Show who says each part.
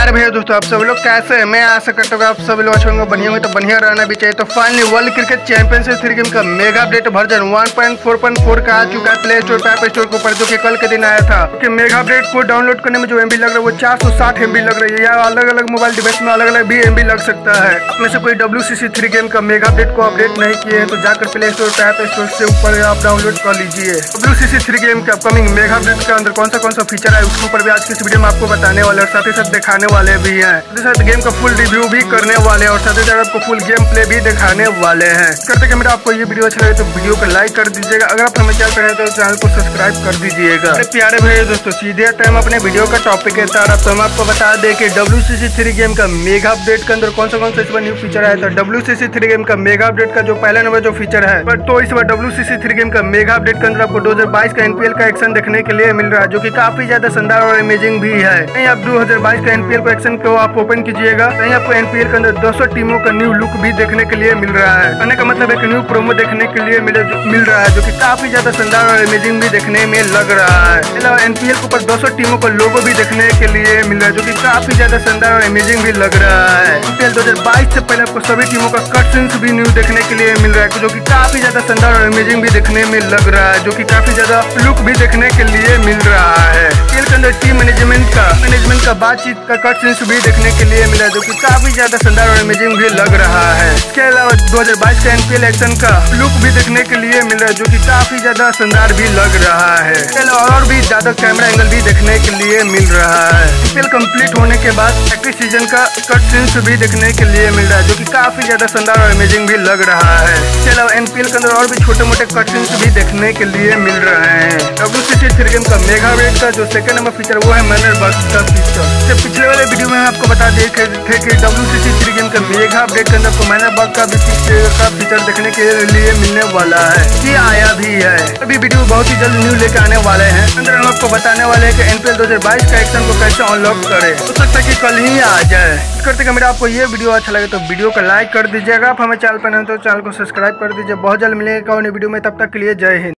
Speaker 1: प्यारे भैया दोस्तों, आप सब लोग कैसे हैं? मैं आशा करता हूँ आप सब लोग अच्छे होंगे, बढ़िया होंगे तो बढ़िया रहना भी चाहिए। तो finally world cricket championship 3 game का मेगा अपडेट वर्जन 1.4.4 का आ चुका है प्ले स्टोर पे, ऐप स्टोर के ऊपर, जो कि कल के दिन आया था। कि मेगा अपडेट को डाउनलोड करने में जो एमबी लग रहा है वो 460 एमबी लग रही है, या अलग अलग मोबाइल डिवाइस में अलग अलग भी एमबी लग सकता है। अपने से कोई WCC 3 गेम का मेगा अपडेट को अपडेट नहीं किए हैं तो जाकर प्ले स्टोर पे, ऐप स्टोर से ऊपर आप डाउनलोड कर लीजिए। WCC 3 गेम के अपकमिंग मेगा अपडेट के अंदर कौन सा फीचर है उसके ऊपर भी आज की इस वीडियो में आपको बताने वाले और साथ ही साथ दिखाने वाले भी हैं। साथ ही साथ गेम का फुल रिव्यू भी करने वाले हैं और साथ ही साथ आपको फुल गेम प्ले भी दिखाने वाले हैं। करते कि मेरा आपको ये वीडियो अच्छा लगे तो वीडियो को लाइक कर दीजिएगा। अगर आप हमें चैनल पर हैं तो चैनल को सब्सक्राइब कर दीजिएगा। प्यारे भैया दोस्तों, सीधे टाइम अपने वीडियो का टॉपिक है तो हम आपको बता दें कि WCC 3 गेम का मेगा अपडेट के अंदर कौन सा इस बार न्यू फीचर आया था। WCC 3 गेम का मेगा अपडेट का जो पहला नंबर जो फीचर है, तो इस बार WCC 3 गेम का मेगा अपडेट के अंदर आपको 2022 का NPL का एक्शन देखने के लिए मिल रहा है, जो कि काफी ज्यादा शानदार और अमेजिंग भी है। नहीं आप 2022 का NPL का एक्शन को आप ओपन कीजिएगा, नहीं आपको NPL के अंदर 200 टीमों का न्यू लुक भी देखने के लिए मिल रहा है। कहने का मतलब एक न्यू प्रोमो देखने के लिए मिल रहा है, जो कि काफी ज्यादा शानदार और अमेजिंग भी देखने में लग रहा है। NPL के ऊपर 200 टीमों का लोगो भी देखने के लिए मिल रहा है, जो कि काफी ज्यादा शानदार और अमेजिंग भी लग रहा है। NPL 2022 से पहले आपको सभी टीमों का कट सीन्स भी न्यू देखने के लिए मिल रहा है, जो कि काफी ज्यादा शानदार और अमेजिंग भी देखने में लग रहा है, जो कि काफी ज्यादा लुक भी देखने के लिए मिल रहा है। NPL के अंदर टीम मैनेजमेंट का बातचीत का कट सीन्स भी देखने के लिए मिला, जो कि काफी ज्यादा शानदार और अमेजिंग भी लग रहा है। इसके अलावा 2022 का NPL एक्शन का लुक भी देखने के लिए मिल रहा है, जो कि काफी ज्यादा शानदार भी लग रहा है। इसके अलावा और भी ज्यादा कैमरा एंगल भी देखने के लिए मिल रहा है। NPL कंप्लीट होने के बाद एक्टिव सीजन का कट सीन्स भी देखने के लिए मिल रहा है, जो कि काफी ज्यादा शानदार और अमेजिंग भी लग रहा है। इसके अलावा NPL के अंदर और भी छोटे मोटे कट सीन्स भी देखने के लिए मिल रहे हैं। WCC 3 गेम का मेगा अपडेट का जो सेकंड नंबर फीचर वो है मैनर बग का फीचर। पिछले वाले वीडियो में आपको बता दें थे कि WCC 3 गेम का मेगा अपडेट के अंदर आपको मैनर बग का फीचर देखने के लिए मिलने वाला है, ये आया भी है। अभी वीडियो बहुत ही जल्द न्यू लेकर आने वाले हैं। अंदर हम आपको बताने वाले हैं कि NPL 2022 का एक्शन को कैसे अनलॉक करें। हो सकता है कि कल ही आ जाए। करते कि मेरा आपको ये वीडियो अच्छा लगे तो वीडियो को लाइक कर दीजिएगा। आप हमें चैनल पर नहीं तो चैनल को सब्सक्राइब कर दीजिए। बहुत जल्द मिलेगा वीडियो में, तब तक के लिए जय हिंद।